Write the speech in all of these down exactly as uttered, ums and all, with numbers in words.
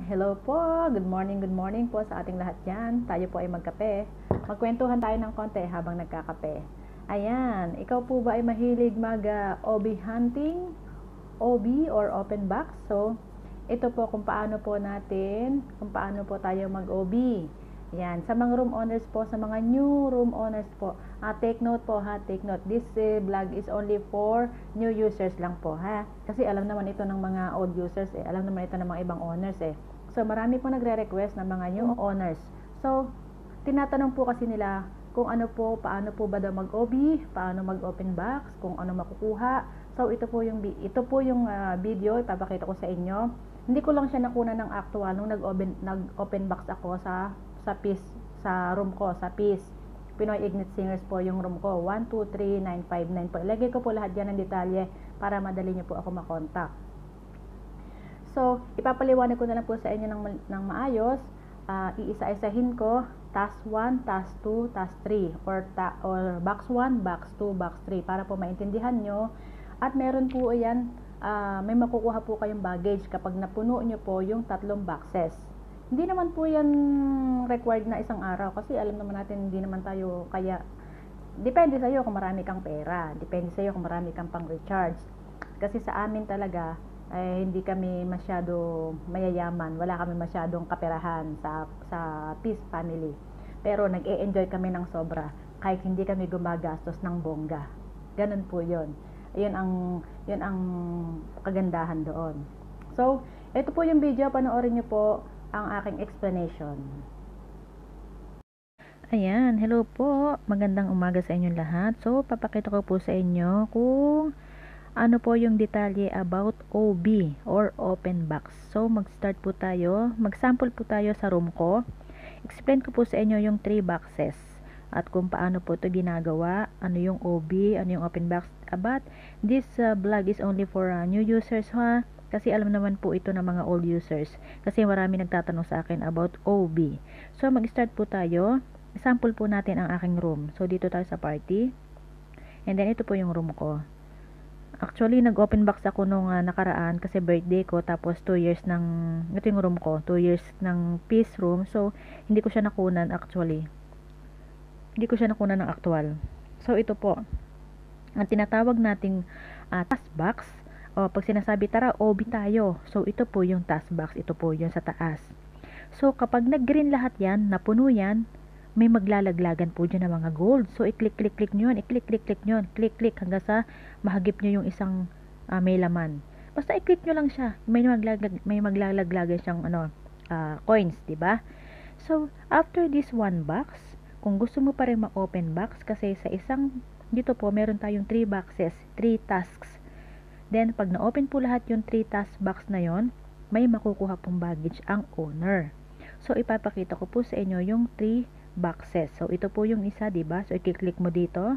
Hello po. Good morning, good morning po sa ating lahat dyan. Tayo po ay magkape. Magkwentuhan tayo ng konti habang nagkakape. Ayan, ikaw po ba ay mahilig mag uh, O B hunting? O B or open box? So, ito po kung paano po natin, kung paano po tayo mag-O B. Yan, sa mga room owners po, sa mga new room owners po, ah, take note po ha, take note. This uh, vlog is only for new users lang po ha. Kasi alam naman ito ng mga old users eh, alam naman ito ng mga ibang owners eh. So marami po nagre-request ng mga new owners. So, tinatanong po kasi nila kung ano po, paano po ba daw mag-O B, paano mag-open box, kung ano makukuha. So ito po yung ito po yung uh, video ipapakita ko sa inyo. Hindi ko lang siya nakuna ng actual nung nag-open nag-open box ako sa sa Peace, sa room ko, sa Peace. Pinoy Ignite Singers po yung room ko. one two three nine five nine po. Ilagay ko po lahat diyan ng detalye para madali niyo po ako makontak. So, ipapaliwanag ko na lang po sa inyo ng, ng maayos. Uh, iisa-isahin ko task one, task two, task three or, ta or box one, box two, box three para po maintindihan nyo. At meron po yan, uh, may makukuha po kayong baggage kapag napuno nyo po yung tatlong boxes. Hindi naman po yan required na isang araw kasi alam naman natin hindi naman tayo kaya, depende sa iyo kung marami kang pera, depende sa iyo kung marami kang pang recharge. Kasi sa amin talaga ay hindi kami masyado mayayaman, wala kami masyadong kaperahan sa sa Peace family. Pero nag-e-enjoy kami ng sobra kahit hindi kami gumagastos ng bongga. Ganun po 'yon. 'Yun ang 'yun ang kagandahan doon. So, ito po yung video, panoorin niyo po ang aking explanation. Ayan, hello po. Magandang umaga sa inyong lahat. So, papakita ko po sa inyo kung ano po yung detalye about O B or open box. So, mag-start po tayo. Mag-sample po tayo sa room ko. Explain ko po sa inyo yung three boxes at kung paano po ito ginagawa, ano yung O B, ano yung open box. But this uh, vlog is only for uh, new users ha. Kasi alam naman po ito ng mga old users. Kasi marami nagtatanong sa akin about O B. So, mag-start po tayo. Sample po natin ang aking room. So, dito tayo sa party. And then, ito po yung room ko. Actually, nag-open box ako nung uh, nakaraan kasi birthday ko. Tapos, two years ng, ito yung room ko. two years ng Peace room. So, hindi ko siya nakunan actually. Hindi ko siya nakunan ng actual. So, ito po. Ang tinatawag nating uh, task box. O, pag sinasabi, tara, O B tayo. So, ito po yung task box. Ito po yung sa taas. So, kapag nag-green lahat yan, napuno yan, may maglalaglagan po dyan ng mga gold. So, i-click-click-click nyo yun. I-click-click-click nyo yun. Click-click hanggang sa mahagip nyo yung isang uh, may laman. Basta i-click nyo lang siya. May, maglalag, may maglalaglagan siyang ano, uh, coins, diba? So, after this one box, kung gusto mo pa rin ma-open box, kasi sa isang, dito po, meron tayong three boxes, three tasks. Then, pag na-open po lahat yung three task box na yon, may makukuha pong baggage ang owner. So, ipapakita ko po sa inyo yung three boxes. So, ito po yung isa, diba? So, i-click mo dito.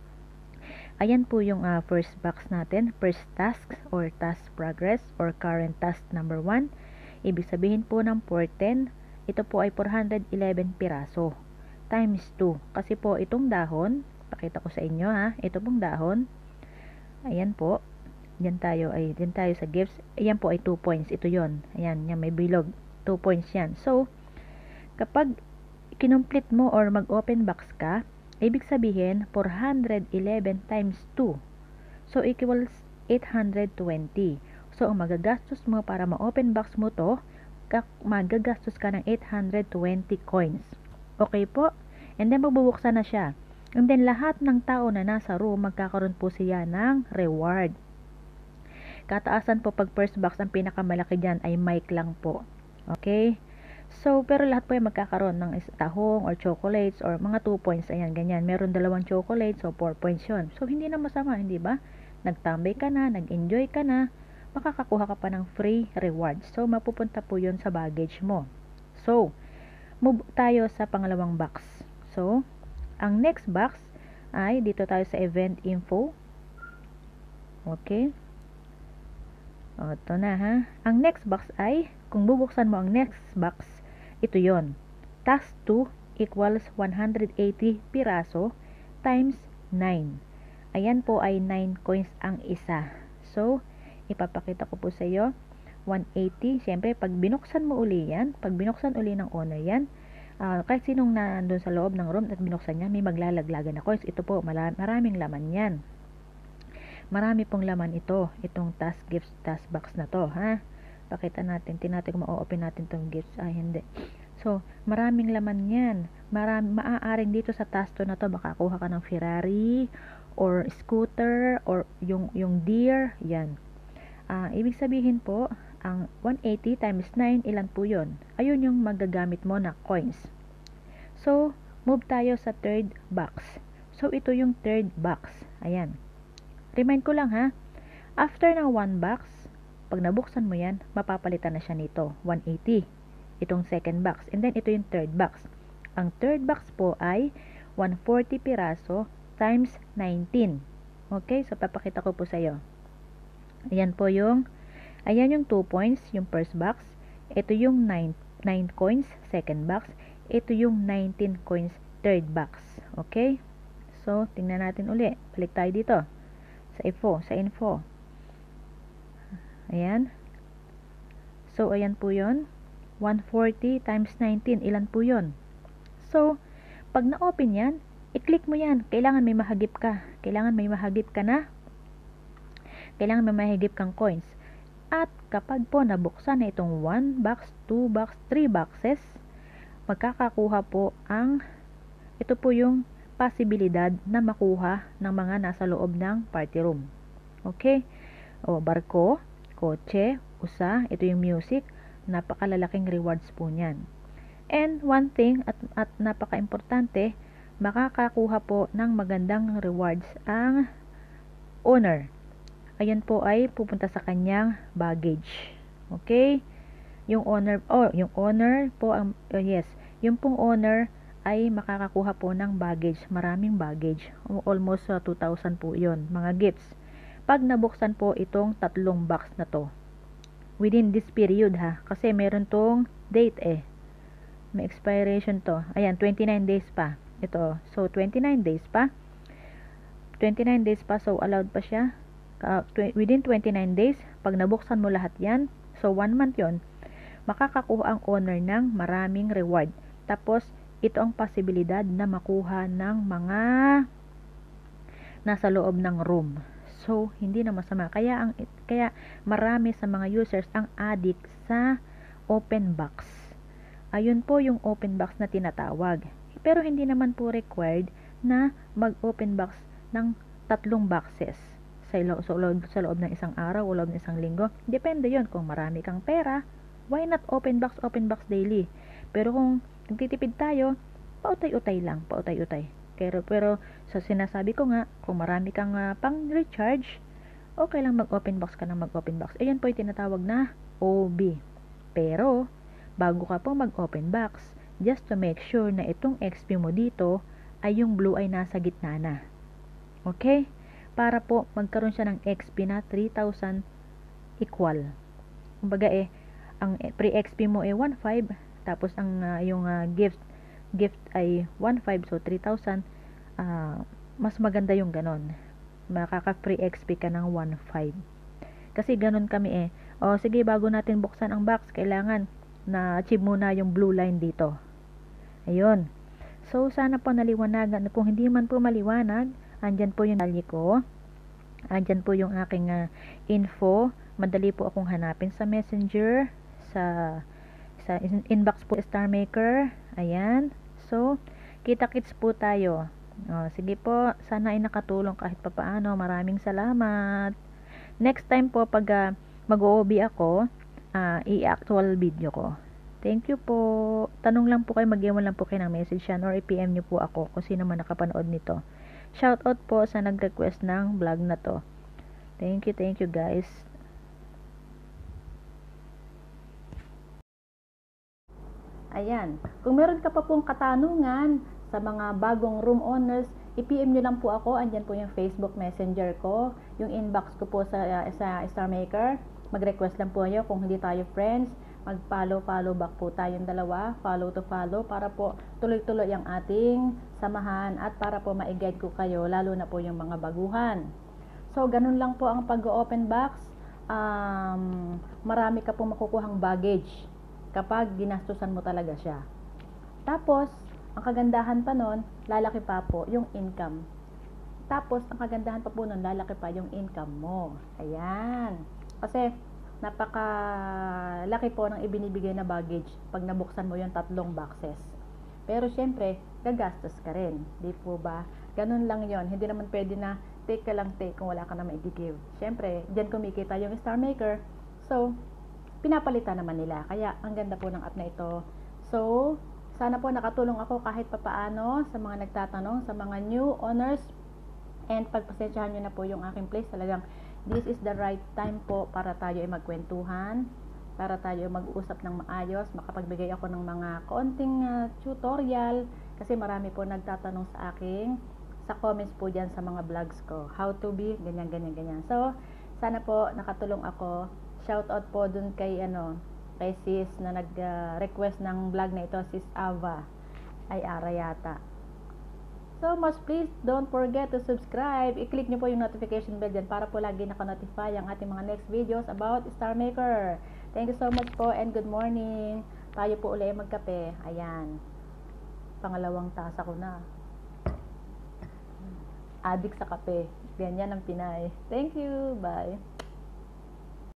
Ayan po yung uh, first box natin. First task or task progress or current task number one. Ibig sabihin po ng four ten, ito po ay four hundred eleven piraso. Times two. Kasi po, itong dahon, pakita ko sa inyo ha, ito pong dahon. Ayan po. Diyan tayo ay diyan tayo sa gifts. Ayan po ay two points. Ito 'yon. Ayan, yan may bilog. two points 'yan. So, kapag kinomplete mo or mag-open box ka, ibig sabihin four hundred eleven times two. So, equals eight hundred twenty. So, ang magagastos mo para ma-open box mo to, magagastos ka ng eight hundred twenty coins. Okay po? And then magbubuksan na siya. And then lahat ng tao na nasa room magkakaroon po siya ng reward. Kataasan po pag first box, ang pinakamalaki dyan ay mic lang po. Okay? So, pero lahat po ay magkakaroon ng tahong or chocolates or mga two points. Ayan, ganyan. Meron dalawang chocolates, so four points yun. So, hindi na masama, hindi ba? Nagtambay ka na, nag-enjoy ka na, makakakuha ka pa ng free reward. So, mapupunta po yun sa baggage mo. So, move tayo sa pangalawang box. So, ang next box ay dito tayo sa event info. Okay? O, ito na ha. Ang next box ay, kung bubuksan mo ang next box, ito yon. Task two equals one hundred eighty piraso times nine. Ayan po ay nine coins ang isa. So, ipapakita ko po sa iyo. one eighty. Siyempre, pag binuksan mo uli yan, pag binuksan uli ng owner yan, uh, kahit sinong nandun sa loob ng room at binuksan niya, may maglalaglagan na coins. Ito po, maraming laman yan. Marami pong laman ito, itong task gifts task box na to, ha? Pakita natin, tinatin kung ma-open natin tong gifts. Ay, hindi. So, maraming laman yan. Marami, maaaring dito sa task to na to, makakuha ka ng Ferrari, or scooter, or yung, yung deer, yan. Uh, ibig sabihin po, ang one eighty times nine, ilan po yun? Ayun yung magagamit mo na coins. So, move tayo sa third box. So, ito yung third box. Ayan. Remind ko lang ha, after ng one box, pag nabuksan mo yan, mapapalitan na siya nito, one eighty. Itong second box. And then, ito yung third box. Ang third box po ay one forty piraso times nineteen. Okay? So, papakita ko po sa iyo. Ayan po yung, ayan yung two points, yung first box. Ito yung nine, nine coins, second box. Ito yung nineteen coins, third box. Okay? So, tingnan natin uli. Balik tayo dito. Sa info, sa info. Ayan. So, ayan po yun. one forty times nineteen. Ilan po yun? So, pag na-open yan, i-click mo yan. Kailangan may mahagip ka. Kailangan may mahagip ka na. Kailangan may mahigip kang coins. At kapag po nabuksan na itong one box, two box, three boxes, magkakakuha po ang, ito po yung posibilidad na makuha ng mga nasa loob ng party room. Okay? O, barko, kotse, usa, ito yung music, napakalalaking rewards po niyan. And one thing, at, at napaka-importante, makakakuha po ng magandang rewards ang owner. Ayan po ay pupunta sa kanyang baggage. Okay? Yung owner, oh, yung owner po, ang, oh yes, yung pong owner ay makakakuha po ng baggage. Maraming baggage. Almost uh, two thousand po yun, mga gifts. Pag nabuksan po itong tatlong box na to, within this period ha, kasi meron tong date eh. May expiration to. Ayan, twenty-nine days pa. Ito, so twenty-nine days pa. twenty-nine days pa, so allowed pa siya. Uh, within twenty-nine days, pag nabuksan mo lahat yan, so one month yon, makakakuha ang owner ng maraming reward. Tapos, ito ang posibilidad na makuha ng mga nasa loob ng room. So, hindi na masama. Kaya, ang, kaya marami sa mga users ang addict sa open box. Ayun po yung open box na tinatawag. Pero hindi naman po required na mag-open box ng tatlong boxes. Sa loob, sa, loob, sa loob ng isang araw o loob ng isang linggo. Depende yon. Kung marami kang pera, why not open box, open box daily? Pero kung nagtitipid tayo, pautay-utay lang, pautay-utay. Pero, pero sa sinasabi ko nga, kung marami kang uh, pang recharge, okay lang mag-open box ka na mag-open box. Ayan po yung tinatawag na O B. Pero, bago ka po mag-open box, just to make sure na itong X P mo dito ay yung blue ay nasa gitna na. Okay? Para po magkaroon siya ng X P na three thousand equal. Kumbaga eh, ang pre-X P mo ay one five, tapos ang uh, yung uh, gift gift ay one five, so three thousand. Uh, mas maganda yung ganon. Makaka-pre X P ka ng one five. Kasi ganon kami eh. O sige, bago natin buksan ang box, kailangan na achieve muna yung blue line dito. Ayun. So, sana po naliwanagan. Kung hindi man po maliwanag, andyan po yung detalye ko. Andyan po yung aking uh, info. Madali po akong hanapin sa Messenger, sa sa inbox po Star Maker. Ayan. So, kita-kits po tayo. O, sige po, sana ay nakatulong kahit papaano. Maraming salamat. Next time po pag uh, mag-O B ako, uh, i-actual video ko. Thank you po. Tanong lang po kayo, mag-iwan lang po kayo ng message yan or i-P M nyo po ako kung sino man nakapanood nito. Shoutout po sa nag-request ng vlog na to. Thank you, thank you guys. Ayan. Kung meron ka pa pong katanungan sa mga bagong room owners, i-P M nyo lang po ako. Andyan po yung Facebook Messenger ko. Yung inbox ko po sa, uh, sa Star Maker. Mag-request lang po kayo kung hindi tayo friends. Mag-follow, follow back po tayong dalawa. Follow to follow para po tuloy-tuloy ang ating samahan at para po ma-guide ko kayo, lalo na po yung mga baguhan. So, ganun lang po ang pag-open box. um, marami ka pong makukuhang baggage kapag ginastusan mo talaga siya. Tapos, ang kagandahan pa nun, lalaki pa po yung income. Tapos, ang kagandahan pa po nun, lalaki pa yung income mo. Ayan. Kasi, napakalaki po ng ibinibigay na baggage pag nabuksan mo yung tatlong boxes. Pero, syempre, gagastos ka rin. Di po ba? Ganun lang yon. Hindi naman pwede na take ka lang take kung wala ka na mai-give. Syempre, dyan kumikita yung Star Maker. So, pinapalitan naman nila. Kaya, ang ganda po ng app na ito. So, sana po nakatulong ako kahit papaano sa mga nagtatanong, sa mga new owners. And pagpasensyahan nyo na po yung aking place. Talagang, this is the right time po para tayo ay magkwentuhan, para tayo mag-usap ng maayos, makapagbigay ako ng mga konting uh, tutorial. Kasi marami po nagtatanong sa akin, sa comments po dyan sa mga vlogs ko. How to be, ganyan, ganyan, ganyan. So, sana po nakatulong ako. Shoutout po dun kay ano, kay sis na nag-request uh, ng vlog na ito, sis Ava ay Ara yata. So much, please don't forget to subscribe. I-click nyo po yung notification bell dyan para po lagi naka-notify ang ating mga next videos about Star Maker. Thank you so much po and good morning. Tayo po ulit magkape. Ayan. Pangalawang tasa ko na. Addict sa kape. Ganyan ang Pinay. Thank you. Bye.